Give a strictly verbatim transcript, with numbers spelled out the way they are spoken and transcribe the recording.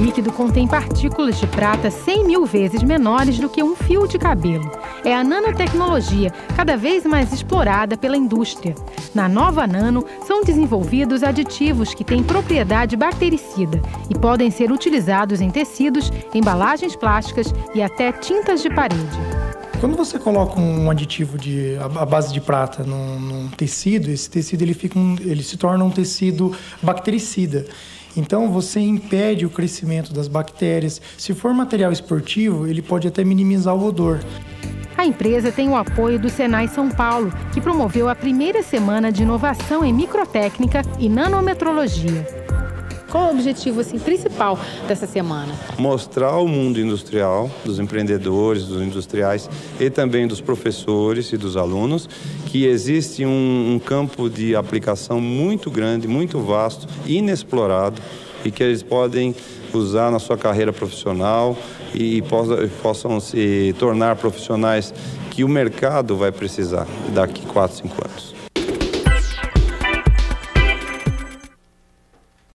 líquido contém partículas de prata cem mil vezes menores do que um fio de cabelo. É a nanotecnologia, cada vez mais explorada pela indústria. Na nova Nano, são desenvolvidos aditivos que têm propriedade bactericida e podem ser utilizados em tecidos, embalagens plásticas e até tintas de parede. Quando você coloca um aditivo de, à base de prata num, num tecido, esse tecido ele, fica um, ele se torna um tecido bactericida. Então, você impede o crescimento das bactérias. Se for material esportivo, ele pode até minimizar o odor. A empresa tem o apoio do Senai São Paulo, que promoveu a primeira semana de inovação em microtécnica e nanometrologia. Qual é o objetivo assim, principal dessa semana? Mostrar ao mundo industrial, dos empreendedores, dos industriais e também dos professores e dos alunos que existe um, um campo de aplicação muito grande, muito vasto, inexplorado e que eles podem usar na sua carreira profissional e possam, possam se tornar profissionais que o mercado vai precisar daqui quatro, cinco anos.